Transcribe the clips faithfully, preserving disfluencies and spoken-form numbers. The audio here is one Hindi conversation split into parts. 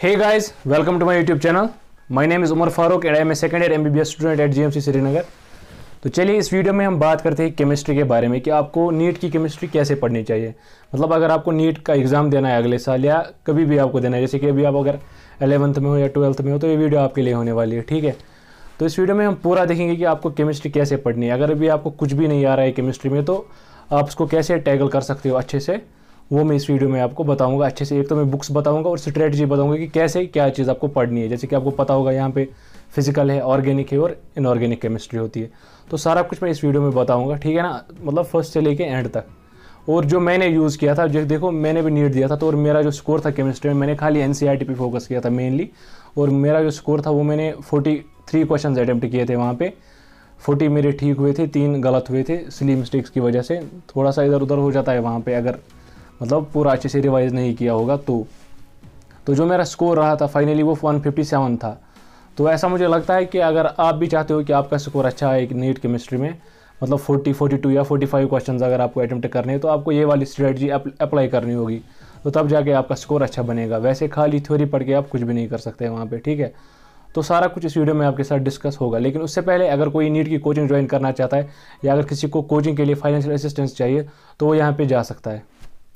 Hey guys, welcome to my YouTube channel. My name is Umar Farooq and I am a second year M B B S student at G M C Srinagar. तो चलिए इस वीडियो में हम बात करते हैं केमिस्ट्री के बारे में कि आपको नीट की केमिस्ट्री कैसे पढ़नी चाहिए। मतलब अगर आपको नीट का एग्ज़ाम देना है अगले साल या कभी भी आपको देना है, जैसे कि अभी आप अगर एलेवंथ में हो या ट्वेल्थ में हो तो ये वीडियो आपके लिए होने वाली है, ठीक है। तो इस वीडियो में हम पूरा देखेंगे कि आपको केमिस्ट्री कैसे पढ़नी है। अगर अभी आपको कुछ भी नहीं आ रहा है केमिस्ट्री में तो आप उसको कैसे टैकल कर सकते हो अच्छे से, वो मैं इस वीडियो में आपको बताऊंगा अच्छे से। एक तो मैं बुक्स बताऊंगा और स्ट्रेटजी बताऊंगा कि कैसे क्या चीज़ आपको पढ़नी है। जैसे कि आपको पता होगा यहाँ पे फिजिकल है, ऑर्गेनिक है और इनऑर्गेनिक केमिस्ट्री होती है। तो सारा कुछ मैं इस वीडियो में बताऊंगा, ठीक है ना, मतलब फर्स्ट से लेके एंड तक। और जो मैंने यूज़ किया था, जो देखो मैंने भी नीट दिया था तो और मेरा जो स्कोर था केमिस्ट्री में, मैंने खाली एनसीईआरटी पे फोकस किया था मेनली। और मेरा जो स्कोर था वो मैंने फोर्टी थ्री क्वेश्चन अटैम्प्ट किए थे। वहाँ पे फोर्टी मेरे ठीक हुए थे, तीन गलत हुए थे सिली मिस्टेक्स की वजह से। थोड़ा सा इधर उधर हो जाता है वहाँ पे अगर मतलब पूरा अच्छे से रिवाइज नहीं किया होगा तो तो जो मेरा स्कोर रहा था फाइनली वो वन फिफ्टी सेवन था। तो ऐसा मुझे लगता है कि अगर आप भी चाहते हो कि आपका स्कोर अच्छा है नीट केमिस्ट्री में, मतलब फोर्टी, फोर्टी टू या फोर्टी फाइव क्वेश्चंस अगर आपको अटेम्प्ट करने हैं तो आपको ये वाली स्ट्रेटजी अप्लाई करनी होगी, तो तब जाके आपका स्कोर अच्छा बनेगा। वैसे खाली थ्योरी पढ़ के आप कुछ भी नहीं कर सकते वहाँ पे, ठीक है। तो सारा कुछ इस वीडियो में आपके साथ डिस्कस होगा। लेकिन उससे पहले अगर कोई नीट की कोचिंग ज्वाइन करना चाहता है या अगर किसी को कोचिंग के लिए फाइनेंशियल असिस्टेंस चाहिए तो वो यहाँ पर जा सकता है।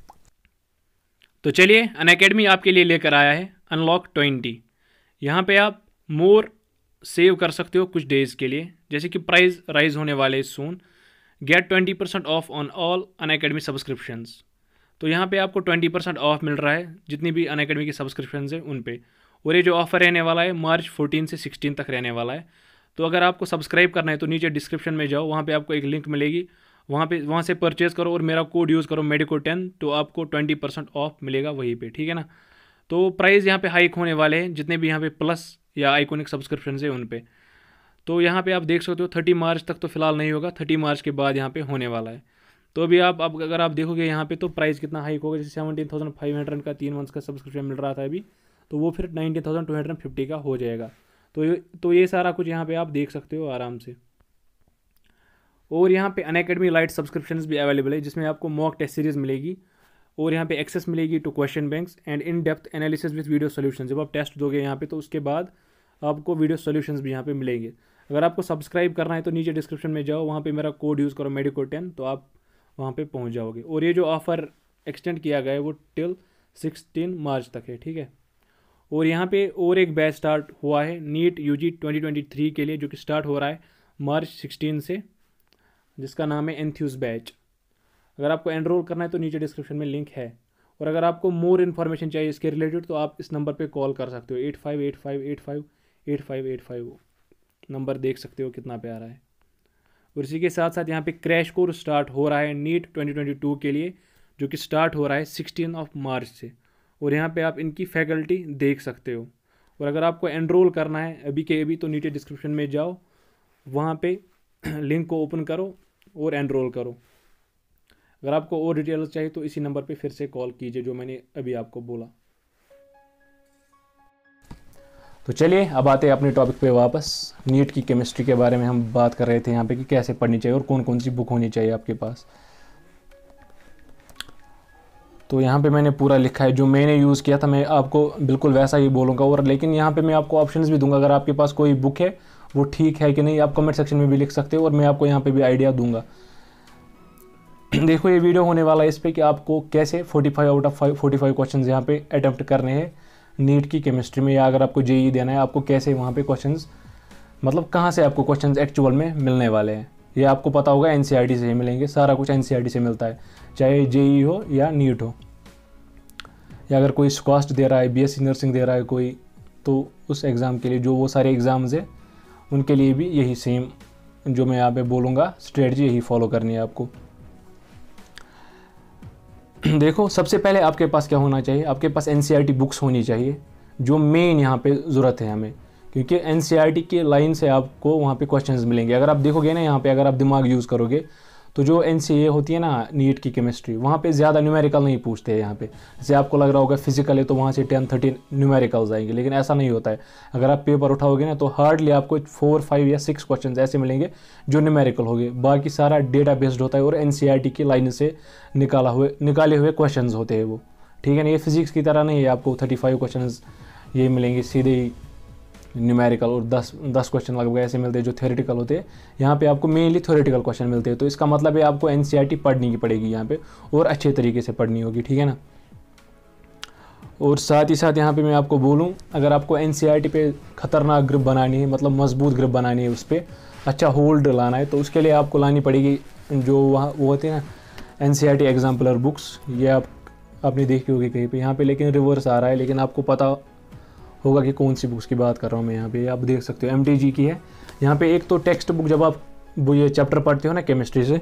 तो चलिए अनअकैडमी आपके लिए लेकर आया है अनलॉक ट्वेंटी। यहाँ पे आप मोर सेव कर सकते हो कुछ डेज़ के लिए, जैसे कि प्राइस राइज होने वाले soon. Get twenty percent off on all Unacademy subscriptions. तो यहाँ पे आपको ट्वेंटी परसेंट ऑफ मिल रहा है जितनी भी अनअकैडमी की सब्सक्रिप्शंस हैं उन पे। और ये जो ऑफर रहने वाला है मार्च फोर्टीन से सिक्सटीन तक रहने वाला है। तो अगर आपको सब्सक्राइब करना है तो नीचे डिस्क्रिप्शन में जाओ, वहाँ पर आपको एक लिंक मिलेगी, वहाँ पे वहाँ से परचेज़ करो और मेरा कोड यूज़ करो मेडिको टेन, तो आपको ट्वेंटी परसेंट ऑफ मिलेगा वहीं पे, ठीक है ना। तो प्राइस यहाँ पे हाइक होने वाले हैं जितने भी यहाँ पे प्लस या आइकॉनिक सब्सक्रिप्शन है उन पे। तो यहाँ पे आप देख सकते हो थर्टी मार्च तक तो फिलहाल नहीं होगा, थर्टी मार्च के बाद यहाँ पे होने वाला है। तो अभी आप अब अगर आप देखोगे यहाँ पे तो प्राइस कितना हाइक होगा। जैसे सेवनटीन थाउजेंड फाइव हंड्रेड का तीन मंथ्स का सब्सक्रिप्शन मिल रहा था अभी, तो वो फिर nineteen thousand two hundred fifty का हो जाएगा। तो ये तो ये सारा कुछ यहाँ पर आप देख सकते हो आराम से। और यहाँ पे अनअकैडमी लाइट सब्सक्रिप्शंस भी अवेलेबल है जिसमें आपको मॉक टेस्ट सीरीज़ मिलेगी और यहाँ पे एक्सेस मिलेगी to question banks and in depth analysis with video solution. जब आप टेस्ट दोगे यहाँ पे तो उसके बाद आपको वीडियो सॉल्यूशंस भी यहाँ पे मिलेंगे। अगर आपको सब्सक्राइब करना है तो नीचे डिस्क्रिप्शन में जाओ, वहाँ पे मेरा कोड यूज़ करो मेडिको टेन, तो आप वहाँ पे पहुँच जाओगे। और ये जो ऑफ़र एक्सटेंड किया गया है वो टिल सिक्सटीन मार्च तक है, ठीक है। और यहाँ पे और एक बैच स्टार्ट हुआ है NEET U G twenty twenty three के लिए, जो कि स्टार्ट हो रहा है मार्च सिक्सटीन से, जिसका नाम है एंथ्यूज बैच। अगर आपको एनरोल करना है तो नीचे डिस्क्रिप्शन में लिंक है। और अगर आपको मोर इन्फॉर्मेशन चाहिए इसके रिलेटेड तो आप इस नंबर पे कॉल कर सकते हो, eight five eight five eight five eight five eight five number देख सकते हो कितना प्यारा है। और इसी के साथ साथ यहाँ पे क्रैश कोर्स स्टार्ट हो रहा है नीट ट्वेंटी ट्वेंटी टू के लिए, जो कि स्टार्ट हो रहा है सिक्सटीन ऑफ मार्च से। और यहाँ पर आप इनकी फैकल्टी देख सकते हो। और अगर आपको एनरोल करना है अभी के अभी तो नीचे डिस्क्रिप्शन में जाओ, वहाँ पर लिंक को ओपन करो और एनरोल करो। अगर आपको और डिटेल्स चाहिए तो इसी नंबर पे फिर से कॉल कीजिए जो मैंने अभी आपको बोला। तो चलिए अब आते हैं अपने टॉपिक पे वापस। नीट की केमिस्ट्री के बारे में हम बात कर रहे थे यहाँ पे कि कैसे पढ़नी चाहिए और कौन कौन सी बुक होनी चाहिए आपके पास। तो यहाँ पे मैंने पूरा लिखा है, जो मैंने यूज़ किया था मैं आपको बिल्कुल वैसा ही बोलूँगा। और लेकिन यहाँ पे मैं आपको ऑप्शंस भी दूंगा, अगर आपके पास कोई बुक है वो ठीक है कि नहीं आप कमेंट सेक्शन में भी लिख सकते हो और मैं आपको यहाँ पे भी आइडिया दूंगा। देखो ये वीडियो होने वाला है इस पे कि आपको कैसे forty five out of forty five questions यहाँ पे अटेम्प्ट करने हैं नीट की केमिस्ट्री में, या अगर आपको जेईई देना है आपको कैसे वहाँ पे क्वेश्चंस, मतलब कहाँ से आपको क्वेश्चंस एक्चुअल में मिलने वाले हैं। ये आपको पता होगा एनसीईआरटी से ही मिलेंगे, सारा कुछ एनसीईआरटी से मिलता है, चाहे जेईई हो या नीट हो, या अगर कोई स्क्वास्ट दे रहा है, बीएससी नर्सिंग दे रहा है कोई, तो उस एग्ज़ाम के लिए जो वो सारे एग्ज़ाम्स हैं उनके लिए भी यही सेम जो मैं यहाँ पे बोलूँगा स्ट्रेटजी यही फॉलो करनी है आपको। देखो सबसे पहले आपके पास क्या होना चाहिए, आपके पास एनसीईआरटी बुक्स होनी चाहिए, जो मेन यहाँ पे ज़रूरत है हमें, क्योंकि एनसीईआरटी के लाइन से आपको वहाँ पे क्वेश्चंस मिलेंगे। अगर आप देखोगे ना यहाँ पे, अगर आप दिमाग यूज़ करोगे तो जो एनसीए होती है ना नीट की केमिस्ट्री, वहाँ पे ज़्यादा न्यूमेरिकल नहीं पूछते हैं यहाँ पे। जैसे आपको लग रहा होगा फिजिकल है तो वहाँ से टेन थर्टीन न्यूमेरिकल्स आएंगे, लेकिन ऐसा नहीं होता है। अगर आप पेपर उठाओगे ना तो हार्डली आपको फोर फाइव या सिक्स क्वेश्चन ऐसे मिलेंगे जो न्यूमेरिकल होंगे, बाकी सारा डेटा बेस्ड होता है और एनसीईआरटी की लाइन से निकाला हुए निकाले हुए क्वेश्चन होते हैं वो, ठीक है ना। ये फिजिक्स की तरह नहीं है आपको थर्टी फाइव क्वेश्चन ये मिलेंगे सीधे ही न्यूमेरिकल, और दस दस क्वेश्चन लगभग ऐसे मिलते हैं जो थ्योरेटिकल होते हैं। यहाँ पे आपको मेनली थ्योरेटिकल क्वेश्चन मिलते हैं। तो इसका मतलब है आपको एनसीईआरटी पढ़नी की पड़ेगी यहाँ पे, और अच्छे तरीके से पढ़नी होगी, ठीक है ना। और साथ ही साथ यहाँ पे मैं आपको बोलूँ, अगर आपको एनसीईआरटी पे ख़तरनाक ग्रिप बनानी है, मतलब मजबूत ग्रिप बनानी है, उस पर अच्छा होल्ड लाना है, तो उसके लिए आपको लानी पड़ेगी जो वहाँ वो होते हैं ना एनसीईआरटी एग्जाम्पलर बुक्स। ये आप आपने देखी होगी कहीं पे, यहाँ पे लेकिन रिवर्स आ रहा है, लेकिन आपको पता होगा कि कौन सी बुक्स की बात कर रहा हूँ मैं। यहाँ पे आप देख सकते हो एमटीजी की है। यहाँ पे एक तो टेक्स्ट बुक, जब आप वो ये चैप्टर पढ़ते हो ना केमिस्ट्री से,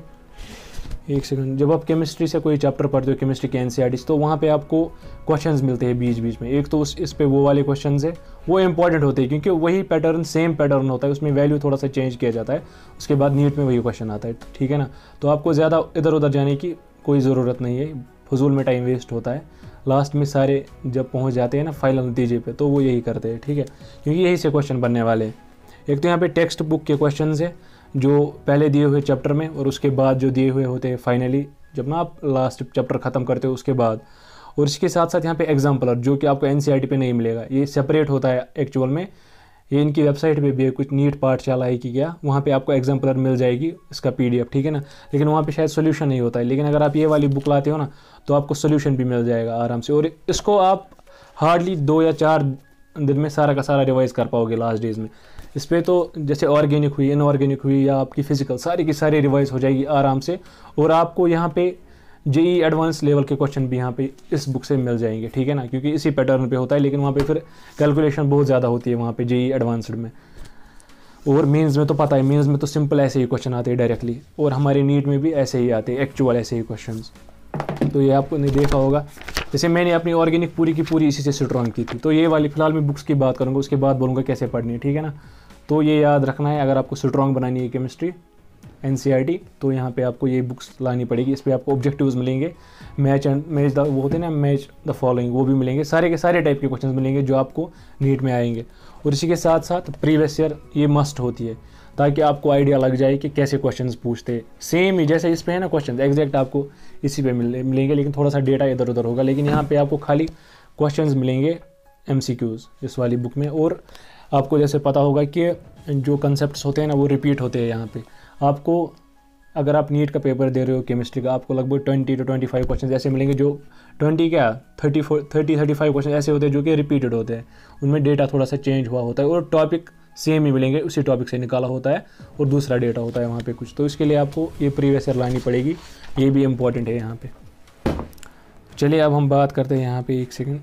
एक सेकंड, जब आप केमिस्ट्री से कोई चैप्टर पढ़ते हो केमिस्ट्री के एनसीईआरटी, तो वहाँ पे आपको क्वेश्चंस मिलते हैं बीच बीच में। एक तो उस इस पे वो वाले क्वेश्चंस है, वो इंपॉर्टेंट होते हैं क्योंकि वही पैटर्न सेम पैटर्न होता है, उसमें वैल्यू थोड़ा सा चेंज किया जाता है, उसके बाद नीट में वही क्वेश्चन आता है, ठीक है ना। तो आपको ज़्यादा इधर उधर जाने की कोई ज़रूरत नहीं है, फजूल में टाइम वेस्ट होता है। लास्ट में सारे जब पहुँच जाते हैं ना फाइनल नतीजे पर, तो वो यही करते हैं, ठीक है, क्योंकि यही से क्वेश्चन बनने वाले हैं। एक तो यहाँ पे टेक्स्ट बुक के क्वेश्चन है जो पहले दिए हुए चैप्टर में, और उसके बाद जो दिए हुए होते हैं फाइनली जब ना आप लास्ट चैप्टर ख़त्म करते हो उसके बाद। और इसके साथ साथ यहाँ पे एग्जाम्पलर जो कि आपको एनसीईआरटी पे नहीं मिलेगा, ये सेपरेट होता है एक्चुअल में। ये इनकी वेबसाइट पे भी है, कुछ नीट पाठशाला है कि क्या, वहाँ पे आपको एग्जाम्पलर मिल जाएगी इसका पीडीएफ, ठीक है ना। लेकिन वहाँ पे शायद सोल्यूशन नहीं होता है, लेकिन अगर आप ये वाली बुक लाते हो ना तो आपको सोल्यूशन भी मिल जाएगा आराम से। और इसको आप हार्डली दो या चार दिन में सारा का सारा रिवाइज़ कर पाओगे लास्ट डेज में। इस पर तो जैसे ऑर्गेनिक हुई, इनऑर्गेनिक हुई, या आपकी फ़िज़िकल, सारी की सारी रिवाइज़ हो जाएगी आराम से। और आपको यहाँ पे जेई एडवांस लेवल के क्वेश्चन भी यहाँ पे इस बुक से मिल जाएंगे, ठीक है ना, क्योंकि इसी पैटर्न पे होता है। लेकिन वहाँ पे फिर कैलकुलेशन बहुत ज़्यादा होती है वहाँ पे जेई एडवांस्ड में। और मेंस में तो पता है, मेंस में तो सिंपल ऐसे ही क्वेश्चन आते हैं डायरेक्टली, और हमारे नीट में भी ऐसे ही आते हैं, एक्चुअल ऐसे ही क्वेश्चन। तो ये आपको नहीं देखा होगा, जैसे मैंने अपनी ऑर्गेनिक पूरी की पूरी इसी से स्ट्रॉन्ग की थी। तो ये वाली फिलहाल मैं बुक्स की बात करूँगा, उसके बाद बोलूँगा कैसे पढ़नी है, ठीक है ना। तो ये याद रखना है, अगर आपको स्ट्रॉन्ग बनानी है केमिस्ट्री एनसीईआरटी, तो यहाँ पे आपको ये बुक्स लानी पड़ेगी। इस पर आपको ऑब्जेक्टिव्स मिलेंगे, मैच एंड मैच द वो होते हैं ना, मैच द फॉलोइंग, वो भी मिलेंगे, सारे के सारे टाइप के क्वेश्चंस मिलेंगे जो आपको नीट में आएंगे। और इसी के साथ साथ प्रीवियस ईयर ये मस्ट होती है, ताकि आपको आइडिया लग जाए कि कैसे क्वेश्चंस पूछते हैं। सेम ही जैसे इस पे है ना क्वेश्चन, एग्जैक्ट आपको इसी पे मिले मिलेंगे, लेकिन थोड़ा सा डेटा इधर उधर होगा। लेकिन यहाँ पे आपको खाली क्वेश्चंस मिलेंगे एमसीक्यूज इस वाली बुक में। और आपको जैसे पता होगा कि जो कंसेप्ट्स होते हैं ना वो रिपीट होते हैं यहाँ पे। आपको अगर आप नीट का पेपर दे रहे हो केमिस्ट्री का, आपको लगभग twenty two twenty five question ऐसे मिलेंगे, जो ट्वेंटी क्या thirty four thirty thirty five question ऐसे होते हैं जो कि रिपीटेड होते हैं, उनमें डेटा थोड़ा सा चेंज हुआ होता है, और टॉपिक सेम ही मिलेंगे, उसी टॉपिक से निकाला होता है, और दूसरा डेटा होता है वहाँ पे कुछ। तो इसके लिए आपको ये प्रीवियस ईयर लानी पड़ेगी, ये भी इम्पॉर्टेंट है यहाँ पे। चलिए अब हम बात करते हैं यहाँ पे, एक सेकेंड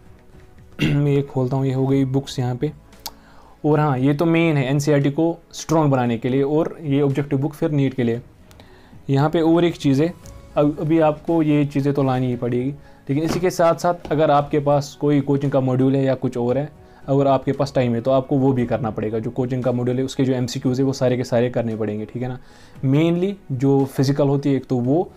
मैं ये खोलता हूँ, ये हो गई बुक्स यहाँ पे। और हाँ, ये तो मेन है एनसीईआरटी को स्ट्रॉन्ग बनाने के लिए, और ये ऑब्जेक्टिव बुक फिर नीट के लिए। यहाँ पे और एक चीज़ है, अब अभी आपको ये चीज़ें तो लानी ही पड़ेगी, लेकिन इसी के साथ साथ अगर आपके पास कोई कोचिंग का मॉड्यूल है या कुछ और है, अगर आपके पास टाइम है तो आपको वो भी करना पड़ेगा। जो कोचिंग का मॉड्यूल है उसके जो एमसीक्यूज़ है वो सारे के सारे करने पड़ेंगे, ठीक है ना। मेनली जो फिज़िकल होती है एक तो वो,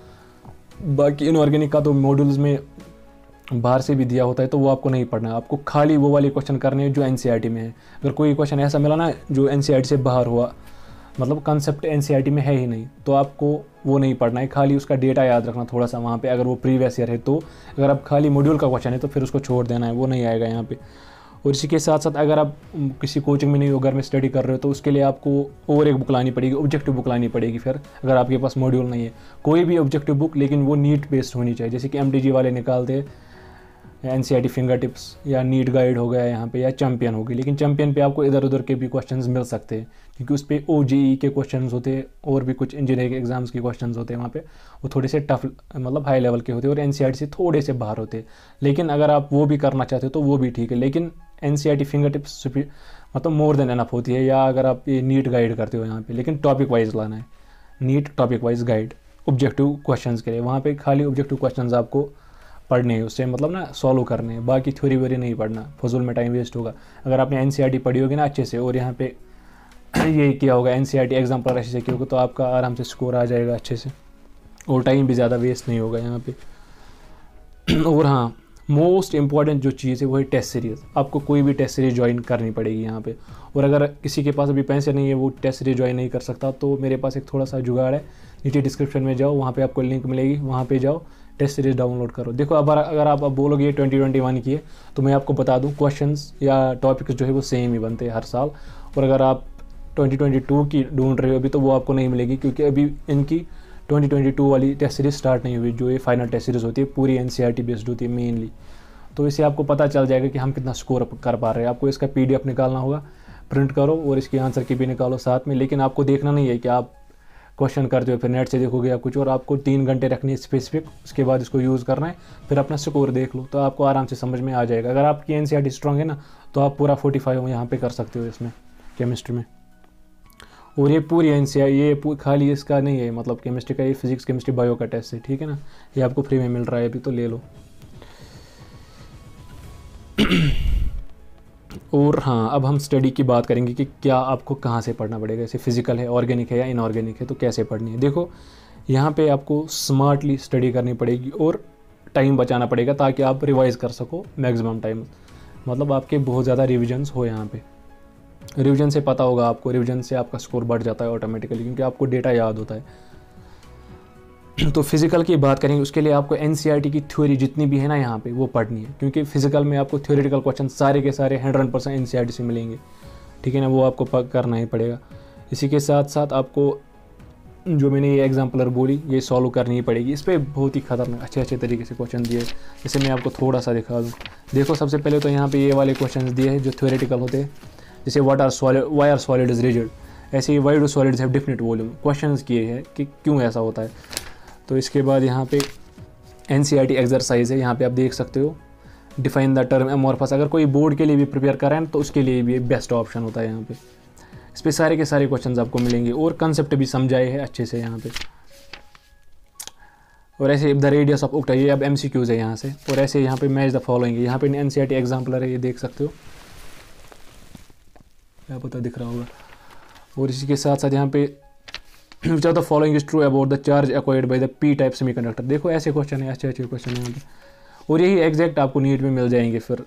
बाकी इनऑर्गेनिक का तो मॉड्यूल्स में बाहर से भी दिया होता है, तो वो आपको नहीं पढ़ना है। आपको खाली वो वाले क्वेश्चन करने हैं जो एनसीईआरटी में है। अगर कोई क्वेश्चन ऐसा मिला ना जो एनसीईआरटी से बाहर हुआ, मतलब कंसेप्ट एनसीईआरटी में है ही नहीं, तो आपको वो नहीं पढ़ना है, खाली उसका डेटा याद रखना थोड़ा सा वहाँ पे। अगर वो प्रीवियस ईयर है तो, अगर आप खाली मॉड्यूल का क्वेश्चन है तो फिर उसको छोड़ देना है, वो नहीं आएगा यहाँ पे। और इसी के साथ साथ अगर आप किसी कोचिंग में नहीं हो, घर में स्टडी कर रहे हो, तो उसके लिए आपको और एक बुक लानी पड़ेगी, ऑब्जेक्टिव बुक लानी पड़ेगी फिर, अगर आपके पास मॉड्यूल नहीं है। कोई भी ऑब्जेक्टिव बुक, लेकिन वो नीट बेस्ड होनी चाहिए, जैसे कि एमटीजी वाले निकालते हैं एनसीईआरटी फिंगर टिप्स, या नीट गाइड हो गया यहाँ पे, या चैंपियन होगी। लेकिन चैंपियन पे आपको इधर उधर के भी क्वेश्चंस मिल सकते हैं, क्योंकि उस पर ओजेई के क्वेश्चंस होते हैं, और भी कुछ इंजीनियरिंग एग्जाम्स के क्वेश्चंस होते हैं वहाँ पे, वो थोड़े से टफ, मतलब हाई लेवल के होते हैं, और एनसीईआरटी से थोड़े से बाहर होते हैं। लेकिन अगर आप वो भी करना चाहते हो तो वो भी ठीक है, लेकिन एनसीईआरटी फिंगर टिप्स मतलब मोर देन एनफ होती है। या अगर आप ये नीट गाइड करते हो यहाँ पे, लेकिन टॉपिक वाइज लाना है, NEET topic wise guide objective questions के लिए। वहाँ पे खाली ऑब्जेक्टिव क्वेश्चंस आपको पढ़ने हैं, उससे मतलब ना सॉल्व करने हैं, बाकी थ्योरी व्योरी नहीं पढ़ना, फजूल में टाइम वेस्ट होगा। अगर आपने एनसीईआरटी पढ़ी होगी ना अच्छे से, और यहाँ पे ये किया होगा एनसीईआरटी एग्जाम्पल अच्छे से किया होगा, तो आपका आराम से स्कोर आ जाएगा अच्छे से, और टाइम भी ज़्यादा वेस्ट नहीं होगा यहाँ पे। और हाँ, मोस्ट इंपॉर्टेंट जो चीज़ है वो है टेस्ट सीरीज़। आपको कोई भी टेस्ट सीरीज़ ज्वाइन करनी पड़ेगी यहाँ पे। और अगर किसी के पास अभी पैसे नहीं है, वो टेस्ट सीरीज़ ज्वाइन नहीं कर सकता, तो मेरे पास एक थोड़ा सा जुगाड़ है, नीचे डिस्क्रिप्शन में जाओ, वहाँ पे आपको लिंक मिलेगी, वहाँ पे जाओ, टेस्ट सीरीज डाउनलोड करो। देखो अब अगर आप अब बोलोगे ये ट्वेंटी ट्वेंटी वन की है तो मैं आपको बता दूं क्वेश्चंस या टॉपिक्स जो है वो सेम ही बनते हैं हर साल। और अगर आप ट्वेंटी ट्वेंटी टू की ढूंढ रहे हो अभी तो वो आपको नहीं मिलेगी, क्योंकि अभी इनकी ट्वेंटी ट्वेंटी टू वाली टेस्ट सीरीज स्टार्ट नहीं हुई। जो ये फाइनल टेस्ट सीरीज होती है पूरी एनसीईआरटी बेस्ड होती है मेनली, तो इससे आपको पता चल जाएगा कि हम कितना स्कोर कर पा रहे हैं। आपको इसका पीडीएफ निकालना होगा, प्रिंट करो और इसकी आंसर की भी निकालो साथ में। लेकिन आपको देखना नहीं है कि आप क्वेश्चन करते हो फिर नेट से देखोगे या कुछ और, आपको तीन घंटे रखनी है स्पेसिफिक, उसके बाद इसको यूज़ करना है, फिर अपना स्कोर देख लो तो आपको आराम से समझ में आ जाएगा। अगर आपकी एनसीईआरटी स्ट्रांग है ना तो आप पूरा फोर्टी फाइव यहाँ पे कर सकते हो इसमें केमिस्ट्री में। और ये पूरी एनसीईआरटी ये खाली इसका नहीं है, मतलब केमिस्ट्री का, ये फिजिक्स केमिस्ट्री बायो का टेस्ट है, ठीक है ना। ये आपको फ्री में मिल रहा है अभी तो ले लो। और हाँ, अब हम स्टडी की बात करेंगे कि क्या आपको कहाँ से पढ़ना पड़ेगा, जैसे फिजिकल है, ऑर्गेनिक है या इनऑर्गेनिक है, तो कैसे पढ़नी है। देखो यहाँ पे आपको स्मार्टली स्टडी करनी पड़ेगी और टाइम बचाना पड़ेगा ताकि आप रिवाइज कर सको मैक्सिमम टाइम, मतलब आपके बहुत ज़्यादा रिविजन्स हो। यहाँ पे रिविजन से पता होगा आपको, रिविजन से आपका स्कोर बढ़ जाता है ऑटोमेटिकली, क्योंकि आपको डेटा याद होता है। तो फिजिकल की बात करेंगे उसके लिए आपको एनसीईआरटी की थ्योरी जितनी भी है ना यहाँ पे वो पढ़नी है, क्योंकि फिजिकल में आपको थ्योरेटिकल क्वेश्चन सारे के सारे हंड्रेड परसेंट एनसीईआरटी से मिलेंगे, ठीक है ना, वो आपको करना ही पड़ेगा। इसी के साथ साथ आपको जो मैंने ये एग्जाम्पलर बोली ये सॉल्व करनी ही पड़ेगी। इस पर बहुत ही खतरनाक अच्छे अच्छे तरीके से क्वेश्चन दिए, जैसे मैं आपको थोड़ा सा दिखा दूँ। देखो सबसे पहले तो यहाँ पे ये वाले क्वेश्चन दिए हैं जो थ्योरेटिकल होते हैं, जैसे what are solid, why are solid is rigid, ऐसे ही why do solids have definite volume, questions किए हैं कि क्यों ऐसा होता है। तो इसके बाद यहाँ पे एनसीईआरटी एक्सरसाइज है, यहाँ पे आप देख सकते हो डिफाइन द टर्म एमोरफस। अगर कोई बोर्ड के लिए भी प्रिपेयर कर रहे हैं तो उसके लिए भी बेस्ट ऑप्शन होता है यहाँ पे। इस पे सारे के सारे क्वेश्चंस आपको मिलेंगे और कंसेप्ट भी समझाए हैं अच्छे से यहाँ पे। और ऐसे द रेडियस ऑफ उक्टा, ये अब एमसीक्यूज है यहाँ से। और ऐसे यहाँ पे मैच द फॉलोइंग, यहाँ पे एनसीईआरटी एग्जाम्पलर है, ये देख सकते हो, क्या पता दिख रहा होगा। और इसी के साथ साथ यहाँ पे which of the following is true about the charge acquired by the p type semiconductor। देखो ऐसे क्वेश्चन है, अच्छे अच्छे क्वेश्चन है यहाँ पे, और यही एग्जैक्ट आपको नीट में मिल जाएंगे फिर।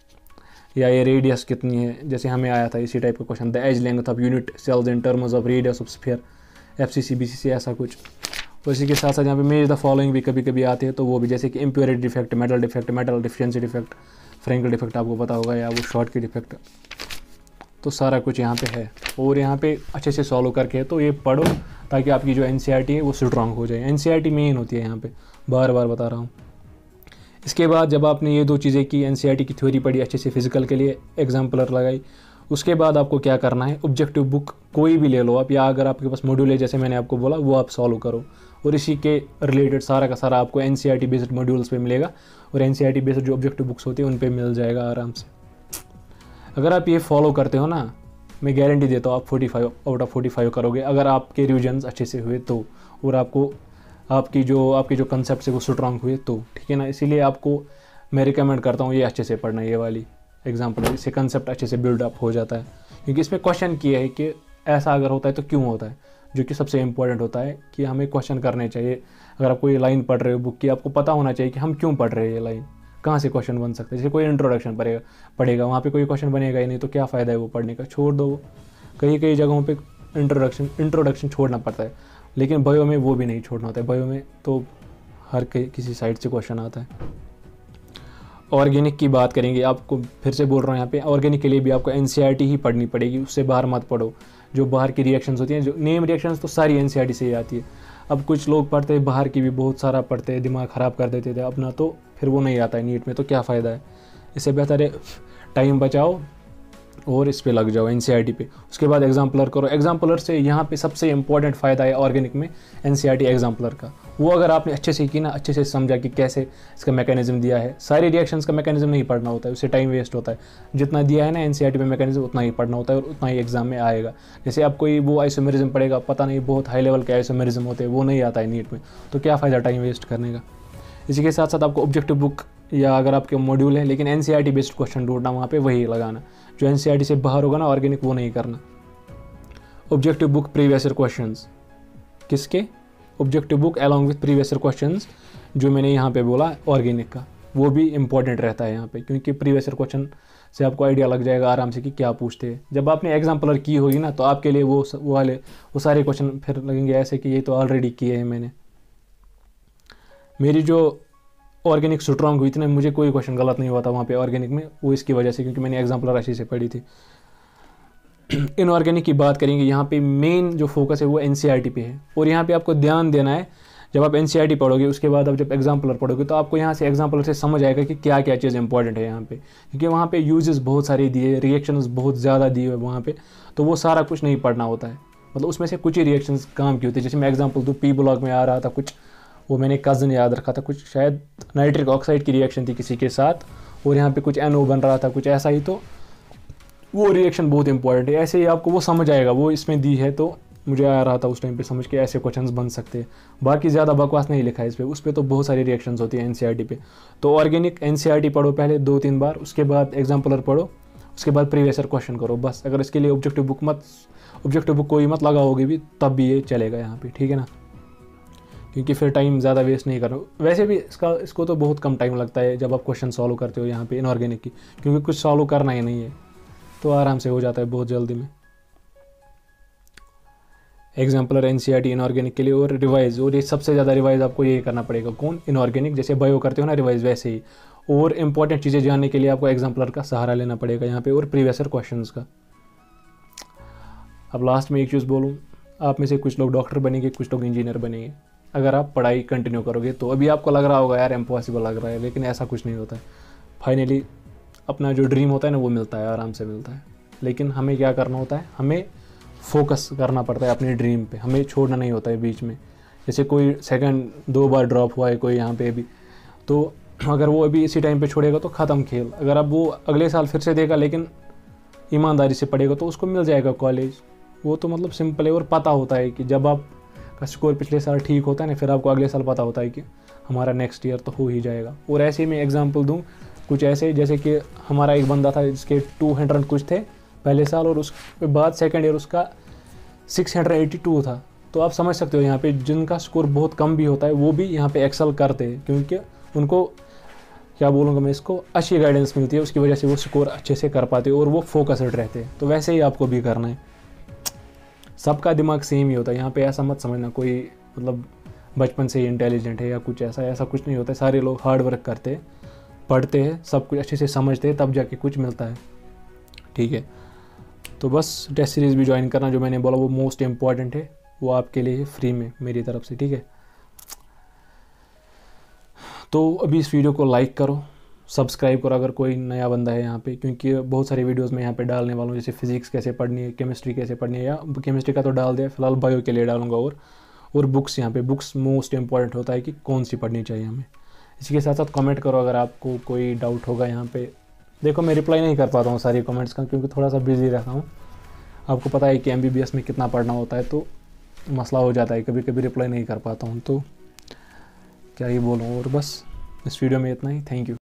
या ये रेडियस कितनी है, जैसे हमें आया था इसी टाइप का question, the edge length of unit cells in terms of radius of sphere, FCC BCC ऐसा कुछ। और इसी के साथ साथ यहाँ पे मेज द फॉलोइंग भी कभी कभी आते हैं, तो वो भी जैसे कि impurity defect, metal defect, metal deficiency defect, Frenkel defect आपको पता होगा, या वो शॉर्ट की डिफेक्ट, तो सारा कुछ यहाँ पे है। और यहाँ पे अच्छे से सॉल्व करके तो ये पढ़ो ताकि आपकी जो एनसीईआरटी है वो स्ट्रांग हो जाए। एनसीईआरटी मेन होती है यहाँ पे, बार बार बता रहा हूँ। इसके बाद जब आपने ये दो चीज़ें की, एनसीईआरटी की थ्योरी पढ़ी अच्छे से, फिजिकल के लिए एग्जाम्पलर लगाई, उसके बाद आपको क्या करना है, ऑब्जेक्टिव बुक कोई भी ले लो आप, या अगर आपके पास मॉड्यूल है जैसे मैंने आपको बोला वो आप सॉल्व करो, और इसी के रिलेटेड सारा का सारा आपको एनसीईआरटी बेस्ड मॉड्यूल्स पे मिलेगा, और एनसीईआरटी बेस्ड जो ऑब्जेक्टिव बुक्स होती है उन पे मिल जाएगा आराम से। अगर आप ये फॉलो करते हो ना, मैं गारंटी देता हूँ आप forty five out of forty five करोगे, अगर आपके रिविजन्स अच्छे से हुए तो, और आपको आपकी जो आपके जो कंसेप्ट है वो स्ट्रांग हुए तो, ठीक है ना। इसीलिए आपको मैं रिकमेंड करता हूँ ये अच्छे से पढ़ना, ये वाली एग्जाम्पल, इससे कंसेप्ट अच्छे से बिल्डअप हो जाता है, क्योंकि इसमें क्वेश्चन किया है कि ऐसा अगर होता है तो क्यों होता है, जो कि सबसे इंपॉर्टेंट होता है कि हमें क्वेश्चन करने चाहिए। अगर आप कोई लाइन पढ़ रहे हो बुक की, आपको पता होना चाहिए कि हम क्यों पढ़ रहे हैं ये लाइन, कहाँ से क्वेश्चन बन सकता है। जैसे कोई इंट्रोडक्शन पढ़ेगा पढ़ेगा वहाँ पे कोई क्वेश्चन बनेगा ही नहीं, तो क्या फ़ायदा है वो पढ़ने का, छोड़ दो। कई कई जगहों पे इंट्रोडक्शन इंट्रोडक्शन छोड़ना पड़ता है, लेकिन बायो में वो भी नहीं छोड़ना होता है। बायो में तो हर कई किसी साइड से क्वेश्चन आता है। ऑर्गेनिक की बात करेंगे, आपको फिर से बोल रहा हूँ यहाँ पे, ऑर्गेनिक के लिए भी आपको एनसीईआरटी ही पढ़नी पड़ेगी, उससे बाहर मत पढ़ो। जो बाहर की रिएक्शंस होती हैं, जो नेम रिएक्शंस तो सारी एनसीईआरटी से ही आती है। अब कुछ लोग पढ़ते हैं बाहर की भी, बहुत सारा पढ़ते हैं, दिमाग ख़राब कर देते थे अपना, तो फिर वो नहीं आता है नीट में, तो क्या फ़ायदा है। इससे बेहतर है टाइम बचाओ और इस पे लग जाओ एनसीईआरटी पे। उसके बाद एग्जाम्पलर करो। एग्जाम्पलर से यहाँ पे सबसे इंपॉर्टेंट फ़ायदा है ऑर्गेनिक में एनसीईआरटी एग्जाम्पलर का। वो अगर आपने अच्छे से की ना, अच्छे से समझा कि कैसे इसका मैकेनिज्म दिया है, सारे रिएक्शंस का मैकेनिज्म नहीं पढ़ना होता है, उससे टाइम वेस्ट होता है। जितना दिया है ना एनसीईआरटी में मैकेनिज्म, उतना ही पढ़ना होता है और उतना ही एग्जाम में आएगा। जैसे आप कोई वो आइसोमेरिज्म पढ़ेगा, पता नहीं बहुत हाई लेवल के आइसोमेरिज्म होते हैं, वो नहीं आता है नीट में, तो क्या फ़ायदा टाइम वेस्ट करने का। इसी के साथ साथ आपको ऑब्जेक्टिव बुक, या अगर आपके मॉड्यूल है लेकिन एनसीईआरटी बेस्ड क्वेश्चन ढूंढना, वहाँ पे वही लगाना। जो एनसीईआरटी से बाहर होगा ना ऑर्गेनिक, वो नहीं करना। Objective book previous year questions, किसके, objective book along with previous year questions, जो मैंने यहाँ पे बोला ऑर्गेनिक का, वो भी इंपॉर्टेंट रहता है यहाँ पे, क्योंकि प्रीवियस ईयर क्वेश्चन से आपको आइडिया लग जाएगा आराम से कि क्या पूछते हैं। जब आपने एग्जाम्पलर की होगी ना, तो आपके लिए वो वो वाले वो सारे क्वेश्चन फिर लगेंगे ऐसे कि ये तो ऑलरेडी किए हैं मैंने। मेरी जो ऑर्गेनिक स्ट्रॉन्ग हुई थी ना, मुझे कोई क्वेश्चन गलत नहीं हुआ था वहाँ पे ऑर्गेनिक में, वो इसकी वजह से क्योंकि मैंने एग्जाम्पलर अच्छे से पढ़ी थी। इनऑर्गेनिक की बात करेंगे, यहाँ पे मेन जो फोकस है वो एनसीईआरटी पे है, और यहाँ पे आपको ध्यान देना है जब आप एनसीईआरटी पढ़ोगे उसके बाद आप जब एग्जाम्पलर पढ़ोगे तो आपको यहाँ से एग्जाम्पलर से समझ आएगा कि क्या क्या चीज़ इंपॉर्टेंट है यहाँ पे, क्योंकि वहाँ पे यूजेस बहुत सारे दिए, रिएक्शंस बहुत ज़्यादा दिए हुए वहाँ पे, तो वो सारा कुछ नहीं पढ़ना होता है, मतलब उसमें से कुछ ही रिएक्शंस काम की होती है। जैसे मैं एग्जाम्पल दूँ, पी ब्लॉक में आ रहा था कुछ, वो मैंने कज़न याद रखा था, कुछ शायद नाइट्रिक ऑक्साइड की रिएक्शन थी किसी के साथ, और यहाँ पे कुछ एनओ बन रहा था कुछ ऐसा ही, तो वो रिएक्शन बहुत इंपॉर्टेंट है। ऐसे ही आपको वो समझ आएगा, वो इसमें दी है तो मुझे आ रहा था उस टाइम पे समझ के ऐसे क्वेश्चंस बन सकते हैं। बाकी ज़्यादा बकवास नहीं लिखा है इस पर, उस पर तो बहुत सारी रिएक्शंस होती है एनसीईआरटी पे। तो ऑर्गेनिक एनसीईआरटी पढ़ो पहले दो तीन बार, उसके बाद एग्जाम्पलर पढ़ो, उसके बाद प्रीवियस ईयर क्वेश्चन करो बस। अगर इसके लिए ऑब्जेक्टिव बुक मत ऑब्जेक्टिव बुक कोई मत लगाओगे भी तब भी ये चलेगा यहाँ पे, ठीक है ना, क्योंकि फिर टाइम ज़्यादा वेस्ट नहीं करो। वैसे भी इसका इसको तो बहुत कम टाइम लगता है जब आप क्वेश्चन सॉल्व करते हो यहाँ पे इनऑर्गेनिक की, क्योंकि कुछ सॉल्व करना ही नहीं है, तो आराम से हो जाता है बहुत जल्दी में। एग्जाम्पलर एनसीईआरटी इनऑर्गेनिक के लिए, और रिवाइज, और ये सबसे ज़्यादा रिवाइज आपको ये करना पड़ेगा, कौन, इनऑर्गेनिक, जैसे बायो करते हो ना रिवाइज वैसे ही। और इंपॉर्टेंट चीज़ें जानने के लिए आपको एग्जाम्पलर का सहारा लेना पड़ेगा यहाँ पे, और प्रीवियस ईयर क्वेश्चंस का। अब लास्ट में एक चीज़ बोलूँ, आप में से कुछ लोग डॉक्टर बनेंगे, कुछ लोग इंजीनियर बनेंगे अगर आप पढ़ाई कंटिन्यू करोगे तो। अभी आपको लग रहा होगा यार इम्पॉसिबल लग रहा है, लेकिन ऐसा कुछ नहीं होता है। फाइनली अपना जो ड्रीम होता है ना वो मिलता है, आराम से मिलता है। लेकिन हमें क्या करना होता है, हमें फोकस करना पड़ता है अपने ड्रीम पे, हमें छोड़ना नहीं होता है बीच में। जैसे कोई सेकंड दो बार ड्रॉप हुआ है कोई यहाँ पे भी, तो अगर वो अभी इसी टाइम पे छोड़ेगा तो ख़त्म खेल। अगर अब वो अगले साल फिर से देगा लेकिन ईमानदारी से पढ़ेगा तो उसको मिल जाएगा कॉलेज। वो तो मतलब सिंपल है, और पता होता है कि जब आप का स्कोर पिछले साल ठीक होता है ना, फिर आपको अगले साल पता होता है कि हमारा नेक्स्ट ईयर तो हो ही जाएगा। और ऐसे ही मैं एग्जांपल दूं कुछ ऐसे, जैसे कि हमारा एक बंदा था जिसके टू हंड्रेड कुछ थे पहले साल, और उसके बाद सेकंड ईयर उसका सिक्स हंड्रेड एटी टू था। तो आप समझ सकते हो यहाँ पे जिनका स्कोर बहुत कम भी होता है वो भी यहाँ पे एक्सेल करते हैं, क्योंकि उनको क्या बोलूँगा मैं इसको, अच्छी गाइडेंस मिलती है, उसकी वजह से वो स्कोर अच्छे से कर पाते हैं और वो फोकस्ड रहते हैं। तो वैसे ही आपको भी करना है, सबका दिमाग सेम ही होता है। यहाँ पे ऐसा मत समझना कोई मतलब बचपन से ही इंटेलिजेंट है या कुछ ऐसा, ऐसा कुछ नहीं होता है। सारे लोग हार्ड वर्क करते हैं, पढ़ते हैं, सब कुछ अच्छे से समझते हैं, तब जाके कुछ मिलता है, ठीक है। तो बस टेस्ट सीरीज़ भी ज्वाइन करना, जो मैंने बोला वो मोस्ट इम्पॉर्टेंट है, वो आपके लिए फ्री में मेरी तरफ से, ठीक है। तो अभी इस वीडियो को लाइक करो, सब्सक्राइब करो अगर कोई नया बंदा है यहाँ पे, क्योंकि बहुत सारी वीडियोस मैं यहाँ पे डालने वाला हूँ, जैसे फिजिक्स कैसे पढ़नी है, केमिस्ट्री कैसे पढ़नी है, या केमिस्ट्री का तो डाल दिया, फिलहाल बायो के लिए डालूंगा। और और बुक्स, यहाँ पे बुक्स मोस्ट इंपॉर्टेंट होता है कि कौन सी पढ़नी चाहिए हमें। इसी के साथ साथ कमेंट करो अगर आपको कोई डाउट होगा यहाँ पे। देखो मैं रिप्लाई नहीं कर पाता हूँ सारी कमेंट्स का, क्योंकि थोड़ा सा बिजी रहता हूँ। आपको पता है कि एम बी बी एस में कितना पढ़ना होता है, तो मसला हो जाता है, कभी कभी रिप्लाई नहीं कर पाता हूँ, तो क्या ही बोलूँ। और बस इस वीडियो में इतना ही, थैंक यू।